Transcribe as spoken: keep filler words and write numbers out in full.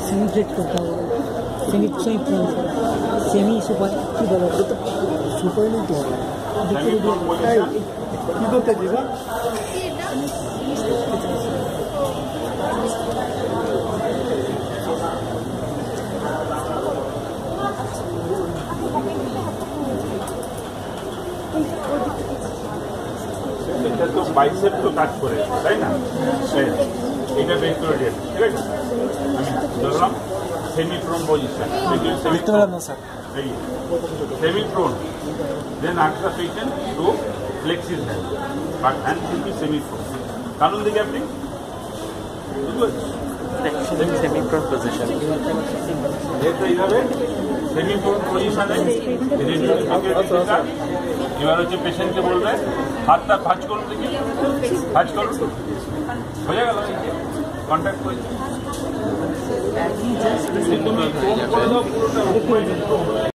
সেমিফ্লেট করতে হবে semi semi semi super key বলো সুপার নিতে হবে কি করতে দিবা এটা তো বাইসেপ তো কাজ করে তাই না এটা বের করে দিয়ে ঠিক আছে আমি ধরলাম সেমি প্রোন পজিশন বুঝতে পারলাম না স্যার এই semi prone then ask the patient to flex his hand but hand should be semi prone কারণ দেখি আপনি সেমি প্রোন পজিশন এটা এইভাবে সেমি প্রোন পজিশনে এবার হচ্ছে পেশেন্টকে বলবে হাতটা ভাঁজ করুন দেখি ভাঁজ করুন হয়ে গেল কন্ট্যাক্ট করে